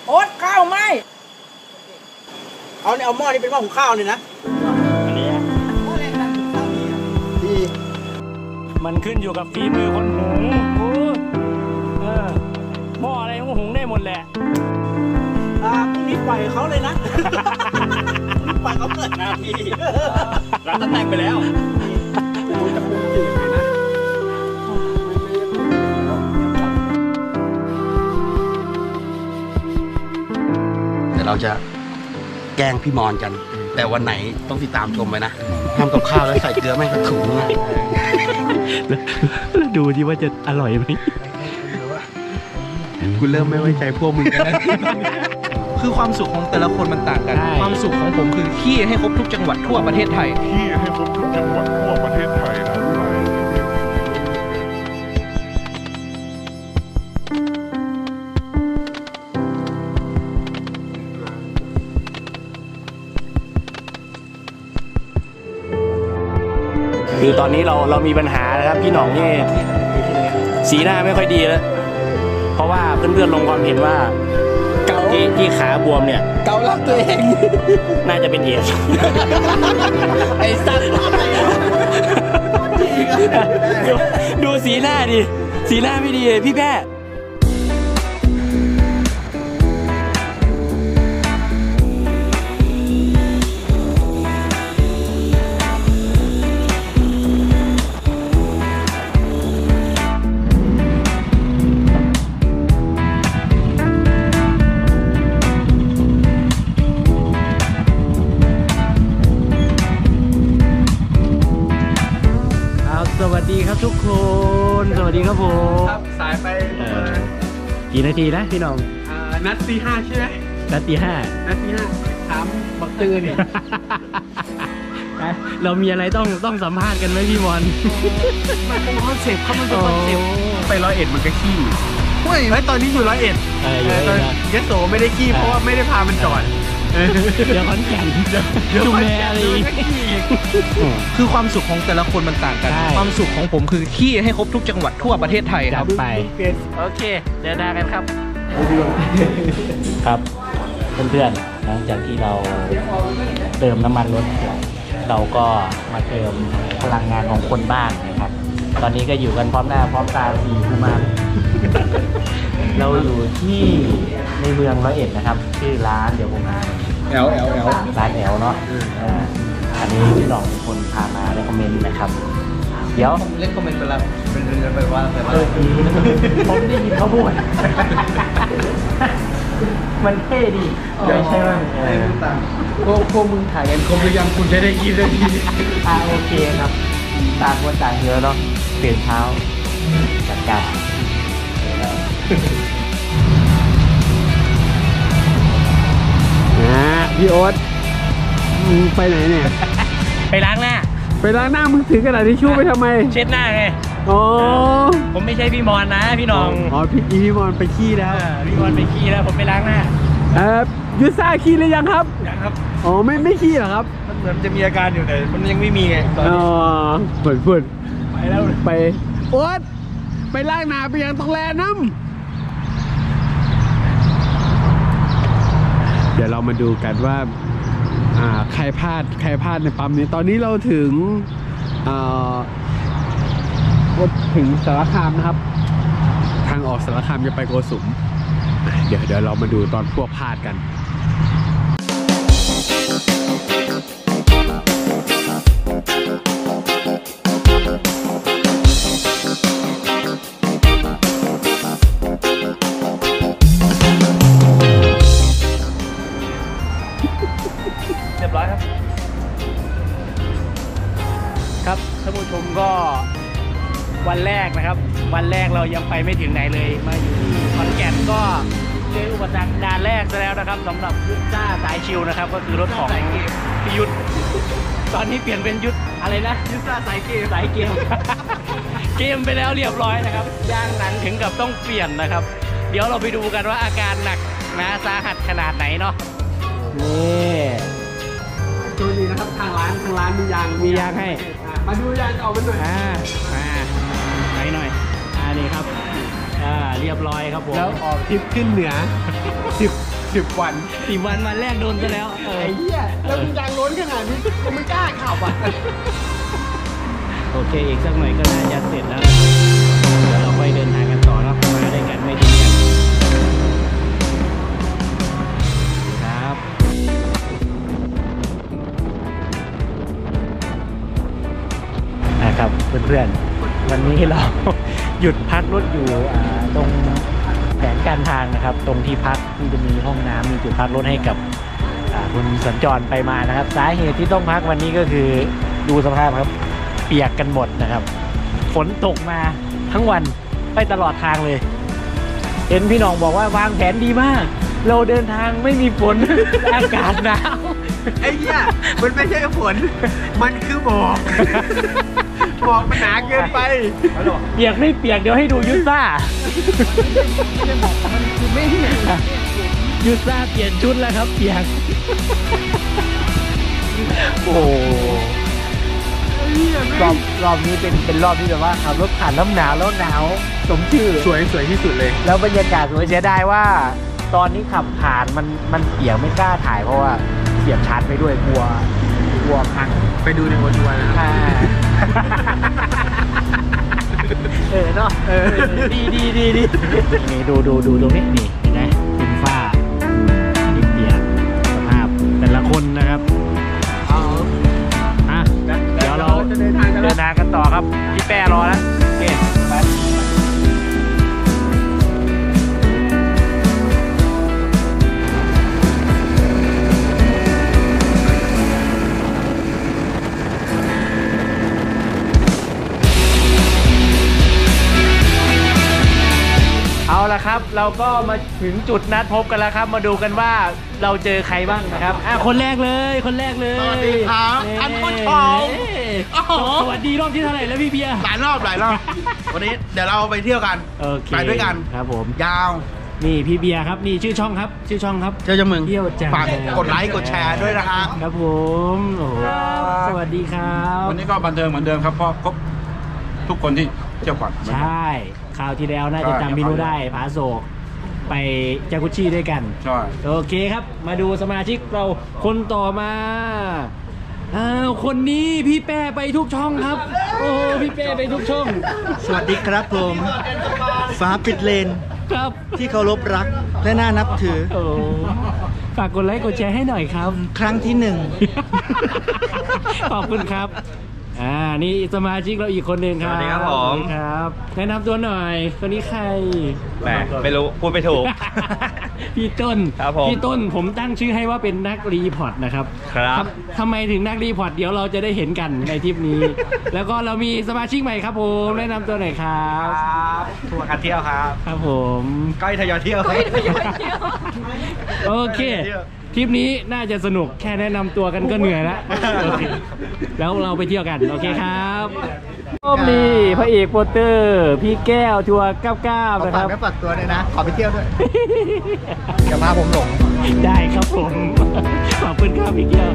โอ๊ตข้าวไหมเอาเนี่ยเอาหม้อนี่เป็นหม้อหุงข้าวเลยนะอันนี้ดีมันขึ้นอยู่กับฝีมือคนหุงหม้ออะไรก็หุงได้หมดแหละพรุ่งนี้ปล่อยเขาเลยนะปล่อยเขาเกิดนาทีรับตำแหน่งไปแล้วจะปรุงจืดเลยนะเดี๋ยวเราจะแกล้งพี่มอนกันแต่วันไหนต้องติดตามชมไปนะทำกับข้าวแล้วใส่เกลือไม่กระถุงแล้วดูดิว่าจะอร่อยไหมกูเริ่มไม่ไว้ใจพวกมึงกันแล้วคือความสุขของแต่ละคนมันต่างกันความสุขของผมคือขี้ให้ครบทุกจังหวัดทั่วประเทศไทยขี้ให้ครบทุกจังหวัดทั่วประเทศไทยนะคือตอนนี้เรามีปัญหานะครับพี่หน่องนี่สีหน้าไม่ค่อยดีแล้วเพราะว่าเพื่อนๆลงความเห็นว่าที่ขาบวมเนี่ยเกาลักตัวเองน่าจะเป็นเอชไอ้สัตว์ดูสีหน้าดิสีหน้าไม่ดีเลยพี่แพ้สวัสดีครับทุกคนสวัสดีครับผมครับสายไปกี่นาทีนะพี่น้องนัดตี 5ใช่ไหมนัดตี 5 ถามบักตือเนี่ยเรามีอะไรต้องสัมภาษณ์กันไหมพี่มอนมันเป็นคอนเซ็ปต์เขามันเป็นคอนเซ็ปต์ไป101มันก็ขี้เฮ้ยตอนนี้อยู่101ตอนยโสไม่ได้ขี้เพราะว่าไม่ได้พามันจอดเดี๋ยวขอนแก่นจุ่มแม่อะไรคือความสุขของแต่ละคนมันต่างกันความสุขของผมคือขี้ให้ครบทุกจังหวัดทั่วประเทศไทยครับไปโอเคเดินทางกันครับครับเพื่อนๆหลังจากที่เราเติมน้ำมันรถเราก็มาเติมพลังงานของคนบ้านนะครับตอนนี้ก็อยู่กันพร้อมหน้าพร้อมตา4 กุมารเราอยู่ที่ในเมือง101นะครับชื่อร้านเดี๋ยวผมแอลร้านแอลเนาะอันนี้พี่หน่องเป็นคนพามาเรคคอมเมนต์นะครับเดี๋ยวเรคคอมเมนต์ไปแล้วเป็นไปว่าผมได้ยินเขาพูดมันเท่ดีใช่ไหมพวกมึงถ่ายกันครบหรือยังคุณจะได้ยินเลยทีโอเคครับต่างคนต่างเยอะเนาะเปลี่ยนเท้าจัดการพี่โอ๊ตมึงไปไหนเนี่ยไปล้างหน้ามึงถือกระดาษทิชชู่ไปทำไมเช็ดหน้าไงอ๋อผมไม่ใช่พี่มอนนะพี่น้องพี่มอนไปขี้แล้วพี่มอนไปขี้แล้วผมไปล้างหน้ายูซ่าขี้หรือยังครับยังครับอ๋อไม่ขี้เหรอครับมันเหมือนจะมีอาการอยู่แต่มันยังไม่มีไงอ๋อฝุ่นไปแล้วไปโอ๊ตไปล้างหน้าไปยังต้องแลน้ำเดี๋ยวเรามาดูกันว่าใครพลาดในปั๊มนี้ตอนนี้เราถึงสารคามนะครับทางออกสารคามจะไปโกสุมเดี๋ยวเรามาดูตอนพวกพลาดกันครับท่านผู้ชมก็วันแรกนะครับวันแรกเรายังไปไม่ถึงไหนเลยมาอยู่ที่ขอนแก่นก็เจออุปสรรคด่านแรกซะแล้วนะครับสำหรับยุทธซ่าสายชิวนะครับก็คือรถของพี่ยุทธตอนนี้เปลี่ยนเป็นยุทธอะไรนะยุทธซ่าสายเกมไปแล้วเรียบร้อยนะครับย่างหนังถึงกับต้องเปลี่ยนนะครับเดี๋ยวเราไปดูกันว่าอาการหนักนะสาหัสขนาดไหนเนาะนี่ตัวนี้นะครับทางร้านมียางให้มาดูยางเอามันหน่อยไหนหน่อยนี่ครับเรียบร้อยครับผมแล้วออกทริปขึ้นเหนือ 10 วัน 10 วันมาแรกโดนซะแล้วไอ้เหี้ยแล้วมึงดังล้นขนาดนี้กูไม่กล้าขับอ่ะโอเคอีกสักหน่อยก็น่าจะเสร็จแล้วเดี๋ยวเราไปเดินทางกันต่อเนาะมาด้วยกันไม่ทิ้งกันครับนะครับเพื่อนๆวันนี้เรา หยุดพักรถอยู่ตรงแผนการทางนะครับ ตรงที่พักที่จะมีห้องน้ำมีจุดพักรถให้กับคุณสัญจรไปมานะครับสาเหตุที่ต้องพักวันนี้ก็คือดูสภาพครับเปียกกันหมดนะครับฝนตกมาทั้งวันไปตลอดทางเลยเห็นพี่น้องบอกว่าวางแผนดีมากเราเดินทางไม่มีฝน อากาศหนาวไอ้เหี้ยมันไม่ใช่ฝนมันคือหมอกหมอกมันหนาเกินไปเปียกไม่เปียกเดี๋ยวให้ดูยุซ่ายุซ่าเปลี่ยนชุดแล้วครับเปียกโอ้รอบนี้เป็นรอบที่แบบว่าขับรถผ่านน้ำหนาวแล้วหนาวสมชื่อสวยที่สุดเลยแล้วบรรยากาศสวยเสียดายว่าตอนนี้ขับผ่านมันเปียกไม่กล้าถ่ายเพราะว่าเสียบชาร์จไปด้วยกลัวพังไปดูในวันวันนะครับเนาะดีนี่ดูตรงนี้นี่นะเป็นฝ้านี่เปียกสภาพแต่ละคนนะครับเดี๋ยวเราเดินทางกันต่อครับพี่แป้รอแล้วโอเคไปเอาละครับเราก็มาถึงจุดนัดพบกันแล้วครับมาดูกันว่าเราเจอใครบ้างนะครับคนแรกเลยสวัสดีครับท่านผู้ชมสวัสดีรอบที่เท่าไหร่แล้วพี่เบียร์หลายรอบวันนี้เดี๋ยวเราไปเที่ยวกันไปด้วยกันครับผมยาวนี่พี่เบียร์ครับนี่ชื่อช่องครับเจ้ามึงเที่ยวจังฝากกดไลค์กดแชร์ด้วยนะฮะครับผมโอ้สวัสดีครับวันนี้ก็บันเทิงเหมือนเดิมครับเพราะครบทุกคนที่เที่ยวก่อนใช่คราวที่แล้วน่าจะจำพี่นุได้ผาโศกไปจากุชิด้วยกันใช่โอเคครับมาดูสมาชิกเราคนต่อมาคนนี้พี่แป้ไปทุกช่องครับโอ้พี่แป้ไปทุกช่องสวัสดีครับผมฟ้าปิดเลนครับที่เคารพรักและน่านับถือโอ้ฝากกดไลค์กดแชร์ให้หน่อยครับครั้งที่ 1ขอบคุณครับนี่สมาชิกเราอีกคนหนึ่งครับสวัสดีครับผมครับแนะนำตัวหน่อยคนนี้ใครแหมไม่รู้พูดไม่ถูกพี่ต้นครับผมพี่ต้นผมตั้งชื่อให้ว่าเป็นนักรีพอร์ตนะครับครับทำไมถึงนักรีพอร์ตเดี๋ยวเราจะได้เห็นกันในทริปนี้ แล้วก็เรามีสมาชิกใหม่ครับผมแนะนำตัวหน่อยครับทัวร์การเที่ยวครับผมก้อยทยอยเที่ยวโอเคทริปนี้น่าจะสนุกแค่แนะนำตัวกันก็เหนื่อยแล้วแล้วเราไปเที่ยวกันโอเคครับนี่พระเอกโปสเตอร์พี่แก้วทัวร์99นะครับฝากตัวเลยนะขอไปเที่ยวด้วยอย่าพาผมหลงได้ครับผมขอบคุณครับพี่แก้ว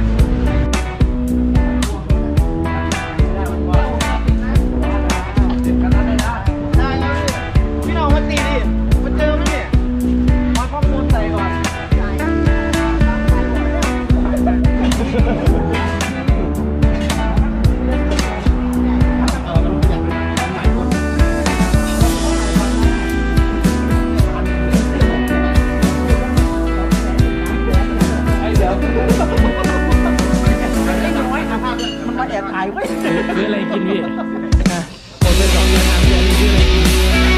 พี่น้องมาตีดิมาเจอไหมเนี่ยมาข้อมูลใส่ก่อนมันมาแอบถ่ายไว้ซื้ออะไรกินพี่คนเป็น2 เดือน3 เดือนซื้ออะไรกิน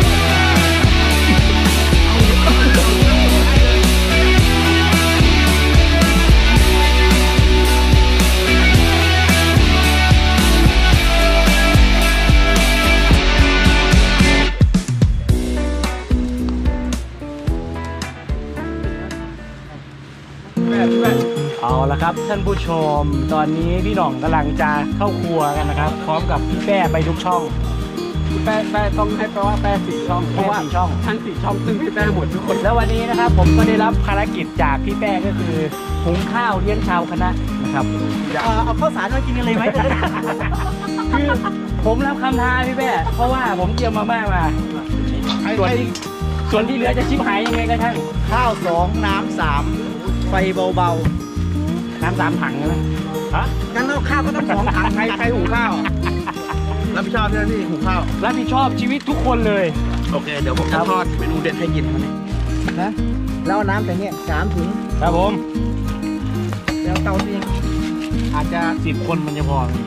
เอาละครับท่านผู้ชมตอนนี้พี่หน่องกำลังจะเข้าครัวกันนะครับพร้อมกับพี่แป้ไปทุกช่องแป้ต้องให้แปลว่าแป้4 ช่องเพราะว่าช่องทั้ง4 ช่องซึ่งพี่แป้หมดทุกคนแล้ววันนี้นะครับผมก็ได้รับภารกิจจากพี่แป้ก็คือหุงข้าวเลี้ยงชาวคณะนะครับเอาข้าวสารมากินกันเลยไหมคือผมรับคำท้าพี่แป้เพราะว่าผมเตรียมมาม่ามาส่วนที่ส่วนที่เหลือจะชิบหายยังไงกันช่างข้าว2น้ำ3ไฟเบาน้ำ3 ถังใช่ไหมฮะๆงั้นข้าวก็ต้อง2ถังใครหุงข้าวรับผิดชอบใช่ไหมพี่หุงข้าวรับผิดชอบชีวิตทุกคนเลยโอเคเดี๋ยวผมจะทอดเมนูเด็ดให้กินวันนี้นะแล้วน้ำแต่เนี้ย3 ถุงครับผมแล้วเตาเตียงอาจจะ 10 คนมันจะพอไหม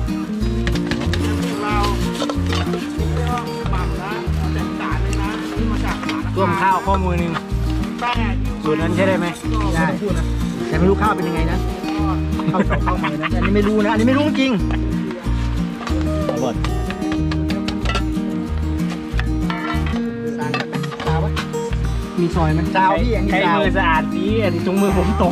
เราหมักนะแต่สารเลยนะนี่มาจากสารต้มข้าวข้อมือหนึ่งแต่สูตรนั้นใช่ได้ไหมได้พูดนะแต่ไม่รู้ข้าวเป็นยังไงนะข้าวมือนะอันนี้ไม่รู้นะอันนี้ไม่รู้จริงหมดมีซอยไหมเจ้าพี่อันนี้ใช้เจ้ามือสะอาดดีอันนี้ถุงมือผมตก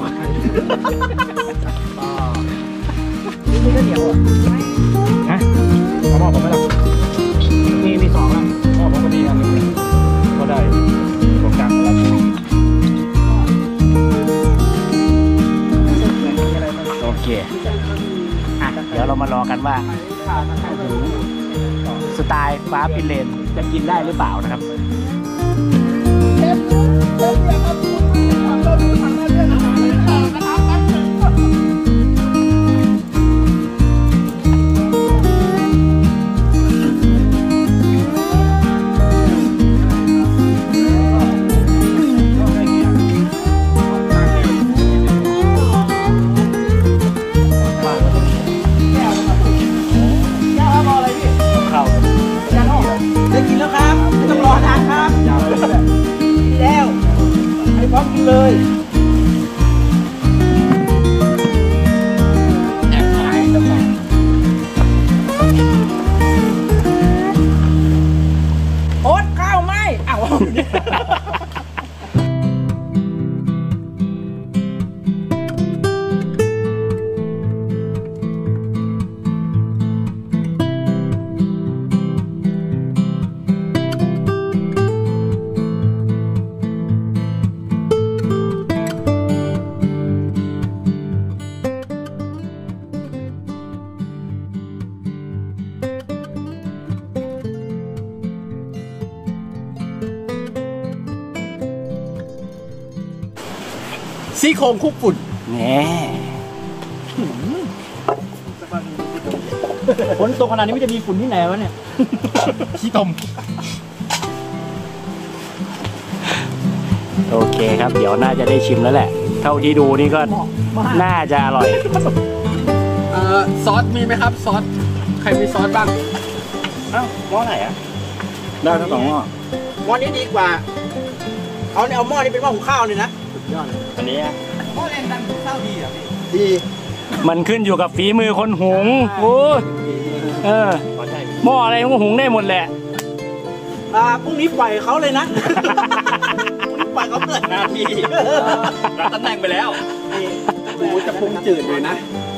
นี่ก็เหนียวอ่ะฮะเขาบอกผมไม่หรอกมี2แล้วพ่อผมก็มีอันนึงก็ได้ผมกลางแล้วโอเคอ่ะเดี๋ยวเรามารอกันว่าสไตล์ฟ้าปิเลนจะกินได้หรือเปล่านะครับได้กินแล้วครับไม่ต้องรอนานครับกินแล้วให้พร้อมกินเลยแอบถ่ายแล้วกันโอ๊ตข้าวไหมอ้าวซี่โครงคุกฝุ่นแน่ฝนตกขนาดนี้ไม่จะมีฝุ่นที่ไหนวะเนี่ยขี้ตมโอเคครับ เดี๋ยวน่าจะได้ชิมแล้วแหละ เท่าที่ดูนี่ก็น่าจะอร่อยซอสมีไหมครับซอสใครมีซอสบ้างเอ้าหม้อไหนอ่ะ ได้ทั้ง2 หม้อหม้อนี้ดีกว่าเอาหม้อนี้เป็นหม้อหุงข้าวเลยนะสุดยอดเลยอันนี้หม้อแรงดันหุงข้าวดีอ่ะพี่ดีมันขึ้นอยู่กับฝีมือคนหุงโอ้เออหม้ออะไรก็หุงได้หมดแหละพรุ่งนี้ปล่อยเขาเลยนะปล่อยเขาเกิดนาทีรับตำแหน่งไปแล้วนี่จะปรุงจืดเลยนะ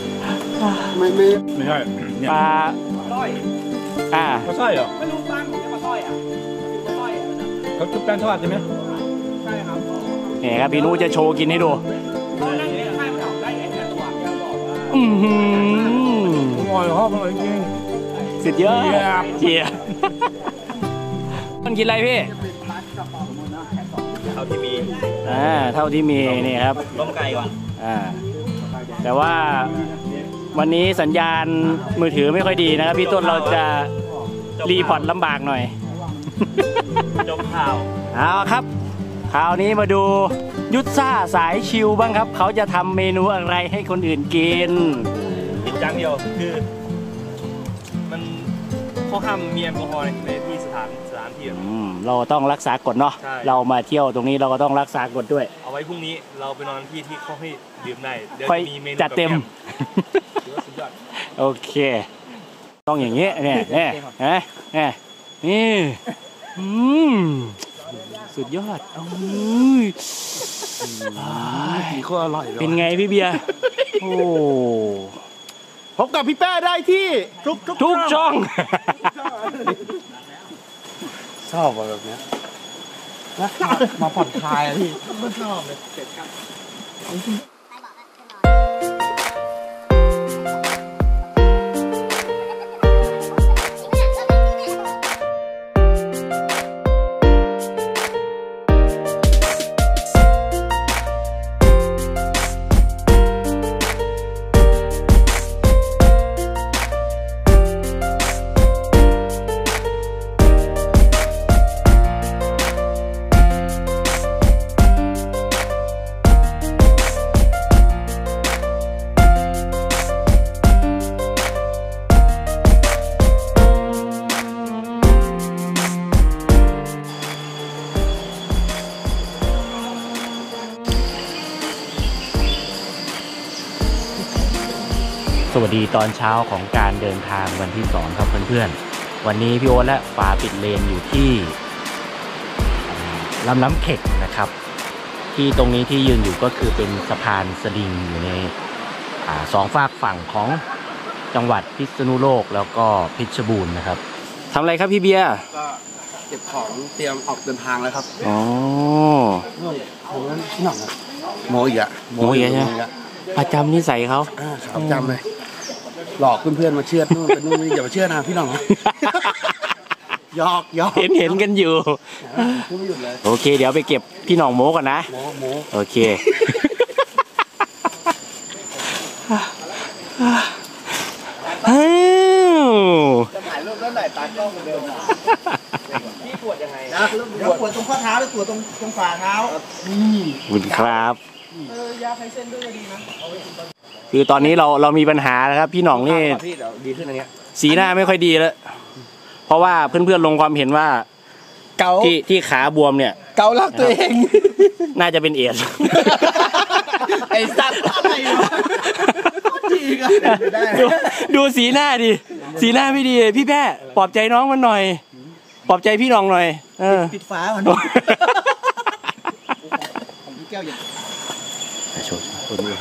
ไม่ไม่ใช่เนี่ยปลาต้อยเขาใช่เหรอไม่รู้บ้านผมจะมาต้อยอ่ะมาต้อยอ่ะเขาชุบแป้งทอดใช่ไหมใช่ครับเนี่ยครับพี่นุจะโชว์กินให้ดูเขานั่งเลี้ยงให้มันออกได้ไงเนี่ยตัวแกบอกว่าอือหืออร่อยเหรออร่อยจริงสุดยอดเจียมันกินอะไรพี่เท่าที่มีเท่าที่มีนี่ครับต้มไก่ก่อนแต่ว่าวันนี้สัญญาณมือถือไม่ค่อยดีนะครับพี่ต้นเราจะรีพอร์ตลำบากหน่อยจบข่าวเอาครับคราวนี้มาดูยุทธซ่าสายชิลบ้างครับ เขาจะทำเมนูอะไรให้คนอื่นกินผิดอย่างเดียวคือมันเขาห้ามมีแอลกอฮอล์ในที่สถานที่เราต้องรักษากฎเนาะใช่เรามาเที่ยวตรงนี้เราก็ต้องรักษากฎด้วยเอาไว้พรุ่งนี้เราไปนอนที่เขาให้ดื่มได้เดี๋ยวค่อยจะมีเมนูจัดเต็มถือว่าสุดยอดโอเค ต้องอย่างนี้เนี่ยนี่สุดยอดมีข้ออร่อยเลยเป็นไงพี่เบียร์โอ้พบกับพี่แป้ได้ที่ทุกช่องชอบแบบนี้มาผ่อนคลายอะพี่ไม่ชอบเลยเสร็จครับสวัสดีตอนเช้าของการเดินทางวันที่2ครับเพื่อนๆวันนี้พี่โอ๊ตและฝาปิดเลนอยู่ที่ลำน้ำเข็กนะครับที่ตรงนี้ที่ยืนอยู่ก็คือเป็นสะพานสลิงอยู่ในสองฝากฝั่งของจังหวัดพิษณุโลกแล้วก็เพชรบูรณ์นะครับทำอะไรครับพี่เบียร์ก็เก็บของเตรียมออกเดินทางแล้วครับอ๋อของนั้นหนักอะโมอีกอะโมอีกใช่ไหมประจำนิสัยเขาประจำเลยหลอกเพื่อนๆมาเชื่อนู่นเป็นนู่นนี่อย่ามาเชื่อนะพี่น้องหยอกเห็นกันอยู่โอเคเดี๋ยวไปเก็บพี่น้องโมก่อนนะโมโอเคจะถ่ายรูปแล้วไหนตากล้องเหมือนเดิมพี่ปวดยังไงนะเดี๋ยวปวดตรงข้อเท้าหรือปวดตรงฝ่าเท้าคุณครับยาไคเส้นด้วยดีนะคือตอนนี้เรามีปัญหาแล้วครับพี่หน่องนี่ดีขึ้นอันนี้สีหน้าไม่ค่อยดีแล้วเพราะว่าเพื่อนๆลงความเห็นว่าเกาที่ขาบวมเนี่ยเกาลักตัวเองน่าจะเป็นเอดส์ไอ้สัตว์อะไรวะดูสีหน้าดิสีหน้าไม่ดีพี่แพ้ปลอบใจน้องมันหน่อยปลอบใจพี่น้องหน่อยปิดฟ้ามันของพี่แก้วอย่างโชว์คนนี้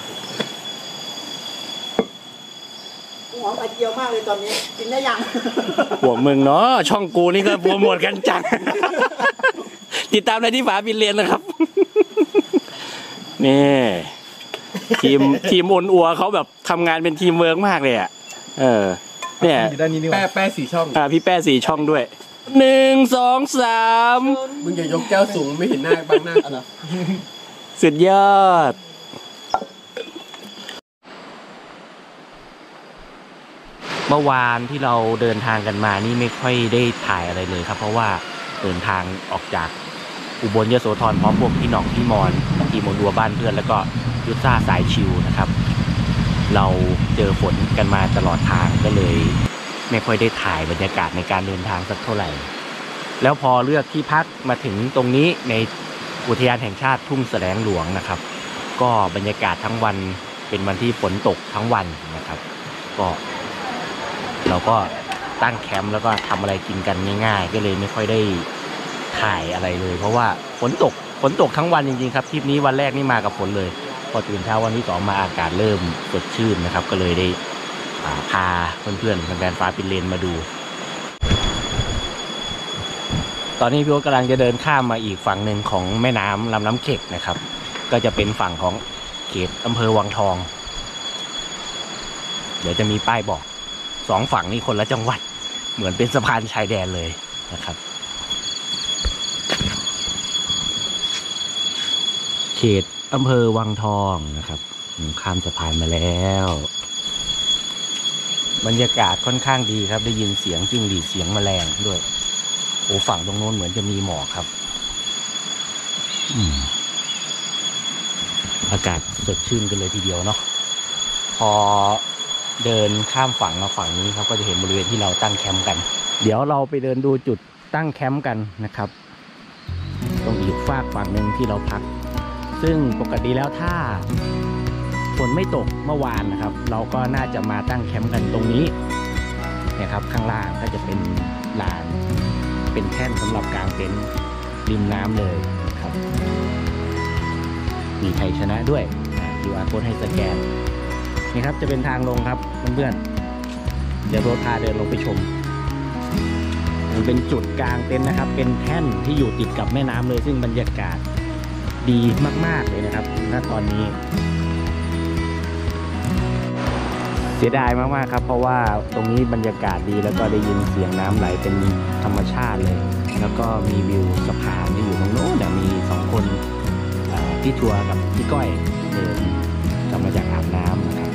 หอมไข่เจียวมากเลยตอนนี้กินได้ยังหัวมึงเนาะช่องกูนี่ก็โปรโมทกันจังติดตามในที่ฝาปิดเลนนะครับนี่ทีมอ่อนอัวเขาแบบทำงานเป็นทีมเวิร์กมากเลยอ่ะเนี่ยแป้4 ช่องพี่แป้4 ช่องด้วย1 2 3 มึงอย่ายกแก้วสูงไม่เห็นหน้าบังหน้าอ่ะสุดยอดเมื่อวานที่เราเดินทางกันมานี่ไม่ค่อยได้ถ่ายอะไรเลยครับเพราะว่าเดินทางออกจากอุบลยโสธรพร้อมพวกพี่หน่องพี่มอนทีมอ่อนอัวบ้านเพื่อนแล้วก็ยุทธาสายชิวนะครับเราเจอฝนกันมาตลอดทางก็เลยไม่ค่อยได้ถ่ายบรรยากาศในการเดินทางสักเท่าไหร่แล้วพอเลือกที่พักมาถึงตรงนี้ในอุทยานแห่งชาติทุ่งแสลงหลวงนะครับก็บรรยากาศทั้งวันเป็นวันที่ฝนตกทั้งวันนะครับก็เราก็ตั้งแคมป์แล้วก็ทำอะไรกินกันง่ายๆก็เลยไม่ค่อยได้ถ่ายอะไรเลยเพราะว่าฝนตกทั้งวันจริงๆครับทริปนี้วันแรกนี่มากับฝนเลยพอตื่นเช้าวันที่2มาอากาศเริ่มสดชื่นนะครับก็เลยได้พาเพื่อนๆแฟนๆฟ้าปิดเลนมาดูตอนนี้พี่โอ๊ตกำลังจะเดินข้ามมาอีกฝั่งหนึ่งของแม่น้ำลำน้ำเข็กนะครับก็จะเป็นฝั่งของเขตอำเภอวังทองเดี๋ยวจะมีป้ายบอก2 ฝั่งนี่คนละจังหวัดเหมือนเป็นสะพานชายแดนเลยนะครับเขตอำเภอวังทองนะครับข้ามสะพานมาแล้วบรรยากาศค่อนข้างดีครับได้ยินเสียงจิ้งหรีดเสียงแมลงด้วยโอ้ฝั่งตรงโน้นเหมือนจะมีหมอกครับอากาศสดชื่นกันเลยทีเดียวเนาะพอเดินข้ามฝั่งมาฝั่งนี้ครับก็จะเห็นบริเวณที่เราตั้งแคมป์กันเดี๋ยวเราไปเดินดูจุดตั้งแคมป์กันนะครับตรงอีกฝากฝั่งหนึ่งที่เราพักซึ่งปกติแล้วถ้าฝนไม่ตกเมื่อวานนะครับเราก็น่าจะมาตั้งแคมป์กันตรงนี้นะครับข้างล่างก็จะเป็นลานเป็นแท่นสำหรับกางเต็นท์ริมน้ำเลยครับมีไทยชนะด้วยQR Codeให้สแกนนี่ครับจะเป็นทางลงครับเพื่อนๆเดี๋ยวรถพาเดินลงไปชมมันเป็นจุดกลางเต็นท์นะครับเป็นแท่นที่อยู่ติดกับแม่น้ำเลยซึ่งบรรยากาศดีมากๆเลยนะครับณตอนนี้เสียดายมากๆครับเพราะว่าตรงนี้บรรยากาศดีแล้วก็ได้ยินเสียงน้ำไหลเป็นธรรมชาติเลยแล้วก็มีวิวสะพานที่อยู่ตรงโน้นแต่มี2 คนพี่ทัวร์กับพี่ก้อยเดินกลับมาจากอาบน้ำนะครับ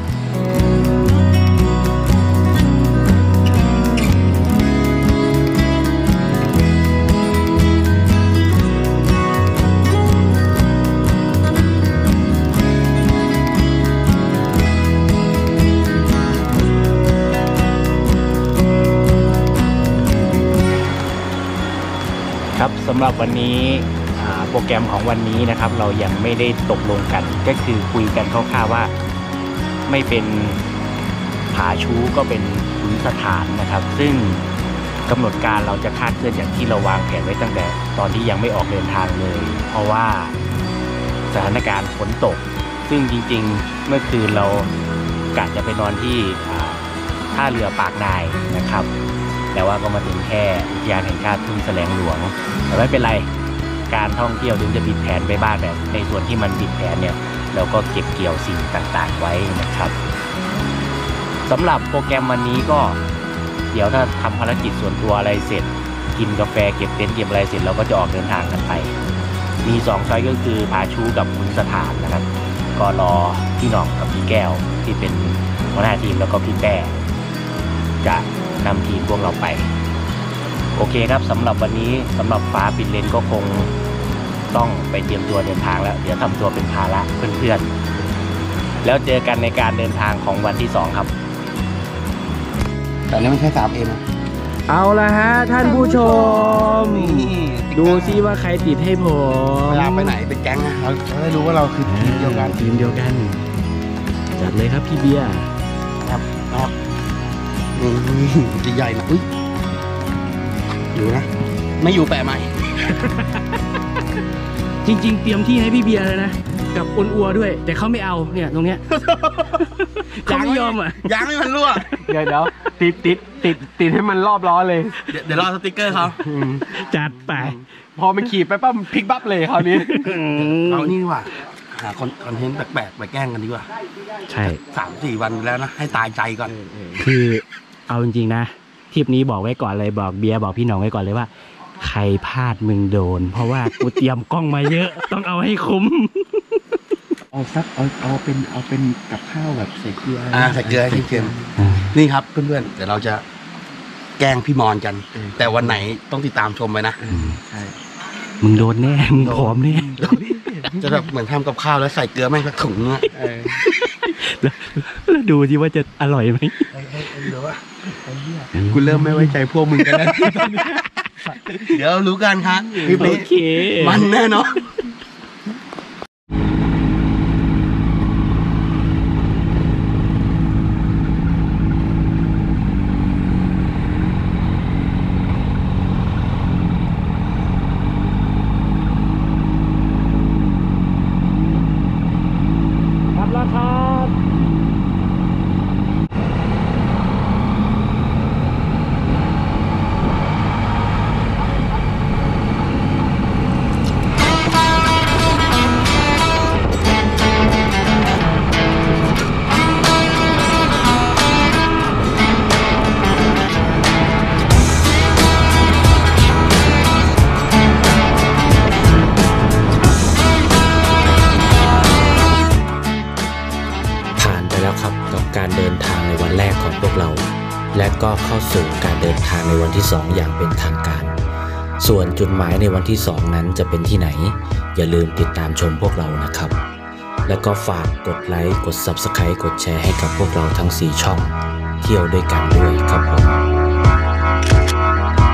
ครับสำหรับวันนี้โปรแกรมของวันนี้นะครับเรายังไม่ได้ตกลงกันก็คือคุยกันคร่าวๆว่าไม่เป็นผาชูก็เป็นขุนสถานนะครับซึ่งกำหนดการเราจะคาดเคลื่อนอย่างที่เราวางแผนไว้ตั้งแต่ตอนที่ยังไม่ออกเดินทางเลยเพราะว่าสถานการณ์ฝนตกซึ่งจริงๆเมื่อคืนเรากะจะไปนอนที่ท่าเรือปากนายนะครับแต่ว่าก็มาถึงแค่อุทยานแห่งชาติทุ่งแสลงหลวงแต่ไม่เป็นไรการท่องเที่ยวถึงจะผิดแผนไปบ้างแบบในส่วนที่มันผิดแผนเนี่ยเราก็เก็บเกี่ยวสิ่งต่างๆไว้นะครับสำหรับโปรแกรมวันนี้ก็เดี๋ยวถ้าทำภารกิจส่วนตัวอะไรเสร็จกินกาแฟเก็บเต็นท์เก็บอะไรเสร็จเราก็จะออกเดินทางกันไปมี2ช้อยก็คือผาชูกับขุนสถานนะครับก็รอพี่หน่องกับพี่แก้วที่เป็นหัวหน้าทีมแล้วก็พี่แป้จะนำทีมพวกเราไปโอเคครับสำหรับวันนี้สำหรับฟ้าปิดเลนก็คงต้องไปเตรียมตัวเดินทางแล้วเดี๋ยวทำตัวเป็นภาระเพื่อนๆแล้วเจอกันในการเดินทางของวันที่2ครับแต่นี่มันแค่3M เอาละฮะท่านผู้ชมดูซิว่าใครติดให้ผมเวลาไปไหนเป็นแก๊งนะเราจะได้รู้ว่าเราคือทีมเดียวกันจัดเลยครับพี่เบียร์ครับนี่ใหญ่นะอุ้ยอยู่นะไม่อยู่แปะใหม่จริงๆเตรียมที่ให้พี่เบียร์เลยนะกับอ้วนอัวด้วยแต่เขาไม่เอาเนี่ยตรงเนี้ยเขาไม่ยอมอ่ะยางให้มันรั่วเดี๋ยวติดให้มันรอบล้อเลยเดี๋ยวรอสติ๊กเกอร์เขาจัดไปพอมันขี่ไปปั๊บพลิกบั๊บเลยคราวนี้เอานี่ดีกว่าหาคอนเทนต์แปลกๆไปแกล้งกันดีกว่าใช่ 3-4 วันแล้วนะให้ตายใจก่อนคือเอาจริงๆนะทริปนี้บอกไว้ก่อนเลยบอกเบียร์บอกพี่หน่องไว้ก่อนเลยว่าใครพลาดมึงโดนเพราะว่ากูเตรียมกล้องมาเยอะต้องเอาให้คุ้มเอาเป็นกับข้าวแบบใส่เกลือใส่เกลือให้เค็มนี่ครับเพื่อนๆเดี๋ยวเราจะแกล้งพี่มอนกันแต่วันไหนต้องติดตามชมไปนะใช่มึงโดนแน่มึงผอมแน่จะแบบเหมือนทำกับข้าวแล้วใส่เกลือแม่งสักถุงอ่ะแล้วดูสิว่าจะอร่อยไหมกูเริ่มไม่ไว้ใจพวกมึงกันแล้วเดี๋ยวรู้กันครับโอเคมันแน่เนาะการเดินทางในวันแรกของพวกเราและก็เข้าสู่การเดินทางในวันที่2อย่างเป็นทางการส่วนจุดหมายในวันที่2นั้นจะเป็นที่ไหนอย่าลืมติดตามชมพวกเรานะครับแล้วก็ฝากกดไลค์กด Subscribe กดแชร์ให้กับพวกเราทั้ง4ช่องเที่ยวด้วยกันด้วยครับผม